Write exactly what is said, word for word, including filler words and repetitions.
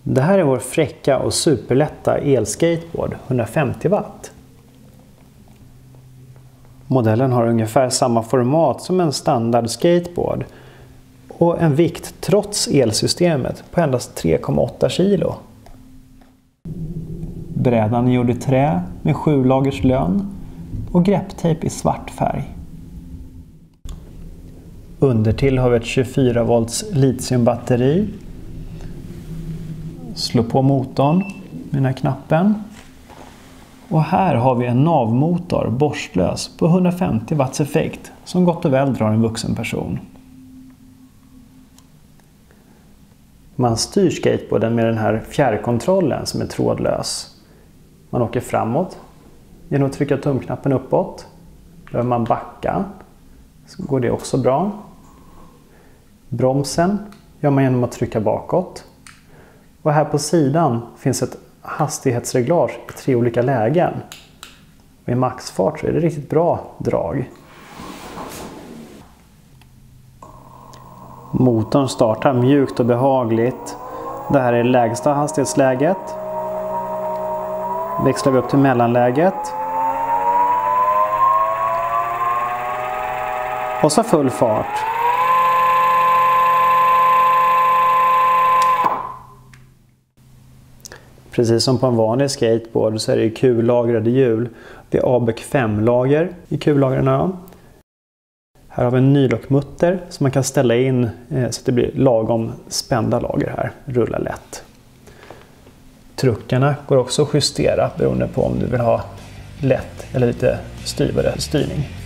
Det här är vår fräcka och superlätta elskateboard, hundrafemtio watt. Modellen har ungefär samma format som en standard skateboard och en vikt trots elsystemet på endast tre komma åtta kilo. Brädan är gjord i trä med sju lagers lönn och grepptejp i svart färg. Undertill har vi ett tjugofyra volts litiumbatteri. Slå på motorn med den här knappen. Och här har vi en navmotor borstlös på hundrafemtio watts effekt som gott och väl drar en vuxen person. Man styr skateboarden med den här fjärrkontrollen som är trådlös. Man åker framåt genom att trycka tumknappen uppåt. Behöver man backa så går det också bra. Bromsen gör man genom att trycka bakåt. Och här på sidan finns ett hastighetsreglage i tre olika lägen. Och i maxfart så är det riktigt bra drag. Motorn startar mjukt och behagligt. Det här är lägsta hastighetsläget. Växlar vi upp till mellanläget. Och så full fart. Precis som på en vanlig skateboard så är det kullagrade hjul. Det är A B Q fem-lager i kullagren. Här har vi en nylockmutter som man kan ställa in så att det blir lagom spända lager här. Rullar lätt. Truckarna går också att justera beroende på om du vill ha lätt eller lite styvare styrning.